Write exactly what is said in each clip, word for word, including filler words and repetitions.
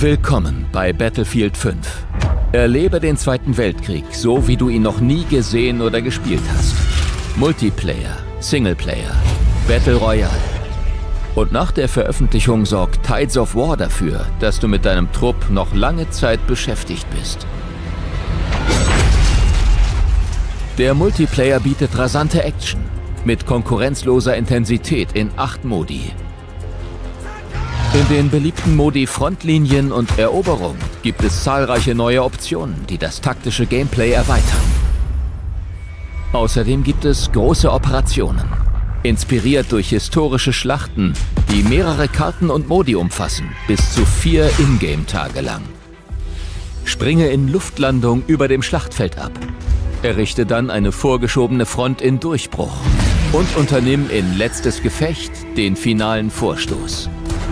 Willkommen bei Battlefield fünf. Erlebe den Zweiten Weltkrieg, so wie du ihn noch nie gesehen oder gespielt hast. Multiplayer, Singleplayer, Battle Royale. Und nach der Veröffentlichung sorgt Tides of War dafür, dass du mit deinem Trupp noch lange Zeit beschäftigt bist. Der Multiplayer bietet rasante Action mit konkurrenzloser Intensität in acht Modi. In den beliebten Modi Frontlinien und Eroberung gibt es zahlreiche neue Optionen, die das taktische Gameplay erweitern. Außerdem gibt es große Operationen, inspiriert durch historische Schlachten, die mehrere Karten und Modi umfassen, bis zu vier Ingame-Tage lang. Springe in Luftlandung über dem Schlachtfeld ab. Errichte dann eine vorgeschobene Front in Durchbruch und unternimm in letztes Gefecht den finalen Vorstoß.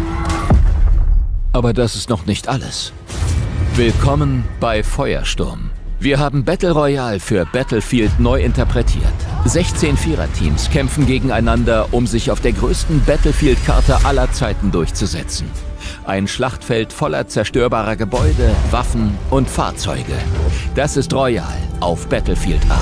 Aber das ist noch nicht alles. Willkommen bei Feuersturm. Wir haben Battle Royale für Battlefield neu interpretiert. sechzehn Viererteams kämpfen gegeneinander, um sich auf der größten Battlefield-Karte aller Zeiten durchzusetzen. Ein Schlachtfeld voller zerstörbarer Gebäude, Waffen und Fahrzeuge. Das ist Royale auf Battlefield-Art.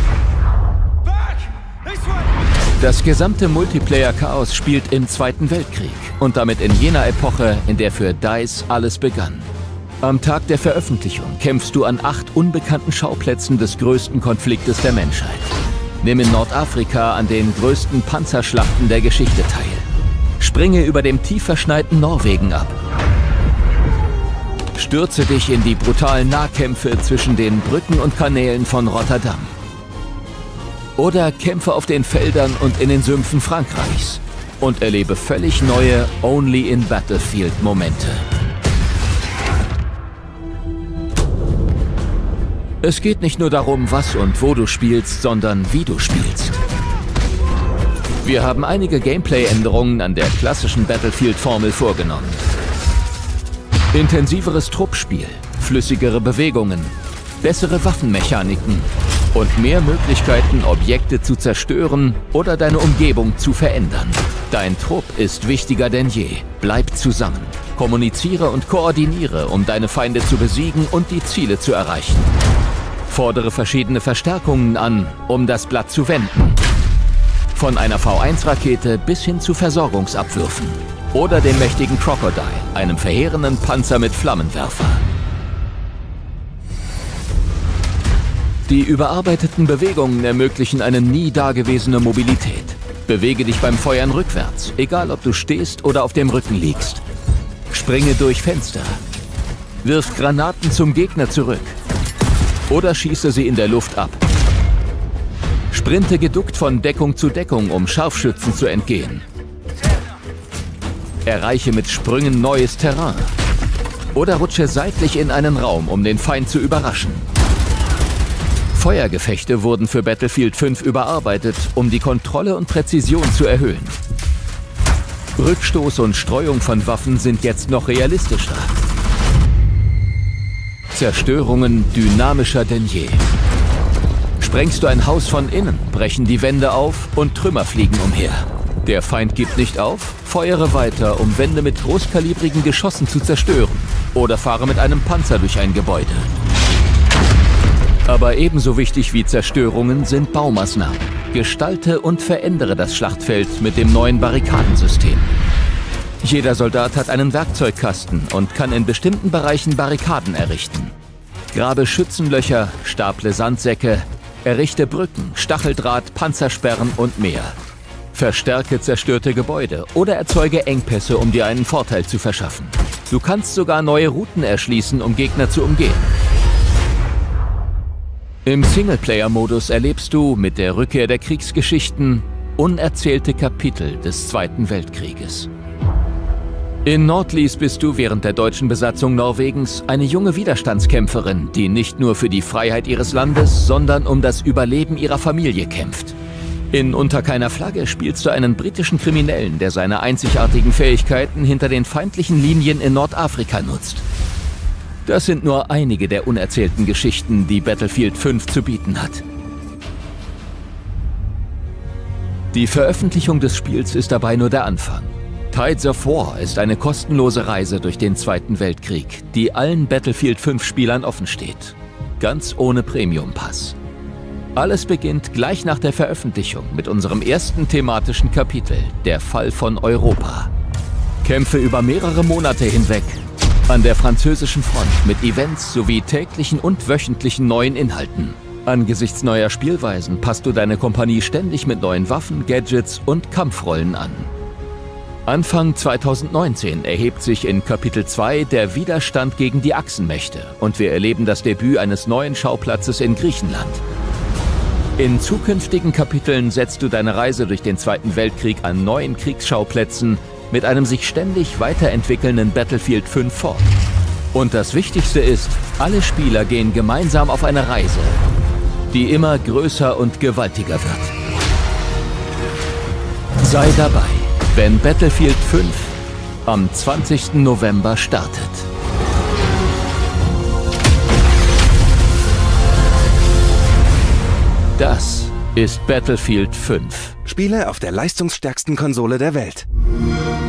Das gesamte Multiplayer-Chaos spielt im Zweiten Weltkrieg und damit in jener Epoche, in der für DICE alles begann. Am Tag der Veröffentlichung kämpfst du an acht unbekannten Schauplätzen des größten Konfliktes der Menschheit. Nimm in Nordafrika an den größten Panzerschlachten der Geschichte teil. Springe über dem tief verschneiten Norwegen ab. Stürze dich in die brutalen Nahkämpfe zwischen den Brücken und Kanälen von Rotterdam. Oder kämpfe auf den Feldern und in den Sümpfen Frankreichs und erlebe völlig neue Only-in-Battlefield-Momente. Es geht nicht nur darum, was und wo du spielst, sondern wie du spielst. Wir haben einige Gameplay-Änderungen an der klassischen Battlefield-Formel vorgenommen. Intensiveres Truppspiel, flüssigere Bewegungen, bessere Waffenmechaniken und mehr Möglichkeiten, Objekte zu zerstören oder deine Umgebung zu verändern. Dein Trupp ist wichtiger denn je. Bleib zusammen. Kommuniziere und koordiniere, um deine Feinde zu besiegen und die Ziele zu erreichen. Fordere verschiedene Verstärkungen an, um das Blatt zu wenden. Von einer V eins Rakete bis hin zu Versorgungsabwürfen. Oder dem mächtigen Crocodile, einem verheerenden Panzer mit Flammenwerfer. Die überarbeiteten Bewegungen ermöglichen eine nie dagewesene Mobilität. Bewege dich beim Feuern rückwärts, egal ob du stehst oder auf dem Rücken liegst. Springe durch Fenster. Wirf Granaten zum Gegner zurück. Oder schieße sie in der Luft ab. Sprinte geduckt von Deckung zu Deckung, um Scharfschützen zu entgehen. Erreiche mit Sprüngen neues Terrain. Oder rutsche seitlich in einen Raum, um den Feind zu überraschen. Feuergefechte wurden für Battlefield fünf überarbeitet, um die Kontrolle und Präzision zu erhöhen. Rückstoß und Streuung von Waffen sind jetzt noch realistischer. Zerstörungen dynamischer denn je. Sprengst du ein Haus von innen, brechen die Wände auf und Trümmer fliegen umher. Der Feind gibt nicht auf, feuere weiter, um Wände mit großkalibrigen Geschossen zu zerstören. Oder fahre mit einem Panzer durch ein Gebäude. Aber ebenso wichtig wie Zerstörungen sind Baumaßnahmen. Gestalte und verändere das Schlachtfeld mit dem neuen Barrikadensystem. Jeder Soldat hat einen Werkzeugkasten und kann in bestimmten Bereichen Barrikaden errichten. Grabe Schützenlöcher, staple Sandsäcke, errichte Brücken, Stacheldraht, Panzersperren und mehr. Verstärke zerstörte Gebäude oder erzeuge Engpässe, um dir einen Vorteil zu verschaffen. Du kannst sogar neue Routen erschließen, um Gegner zu umgehen. Im Singleplayer-Modus erlebst du mit der Rückkehr der Kriegsgeschichten unerzählte Kapitel des Zweiten Weltkrieges. In Nordlies bist du während der deutschen Besatzung Norwegens eine junge Widerstandskämpferin, die nicht nur für die Freiheit ihres Landes, sondern um das Überleben ihrer Familie kämpft. In Unter keiner Flagge spielst du einen britischen Kriminellen, der seine einzigartigen Fähigkeiten hinter den feindlichen Linien in Nordafrika nutzt. Das sind nur einige der unerzählten Geschichten, die Battlefield fünf zu bieten hat. Die Veröffentlichung des Spiels ist dabei nur der Anfang. Tides of War ist eine kostenlose Reise durch den Zweiten Weltkrieg, die allen Battlefield fünf Spielern offen steht. Ganz ohne Premium-Pass. Alles beginnt gleich nach der Veröffentlichung mit unserem ersten thematischen Kapitel, der Fall von Europa. Kämpfe über mehrere Monate hinweg an der französischen Front mit Events sowie täglichen und wöchentlichen neuen Inhalten. Angesichts neuer Spielweisen passt du deine Kompanie ständig mit neuen Waffen, Gadgets und Kampfrollen an. Anfang zweitausendneunzehn erhebt sich in Kapitel zwei der Widerstand gegen die Achsenmächte und wir erleben das Debüt eines neuen Schauplatzes in Griechenland. In zukünftigen Kapiteln setzt du deine Reise durch den Zweiten Weltkrieg an neuen Kriegsschauplätzen mit einem sich ständig weiterentwickelnden Battlefield fünf fort. Und das Wichtigste ist, alle Spieler gehen gemeinsam auf eine Reise, die immer größer und gewaltiger wird. Sei dabei, wenn Battlefield fünf am zwanzigsten November startet. Das ist Battlefield fünf. Spiele auf der leistungsstärksten Konsole der Welt.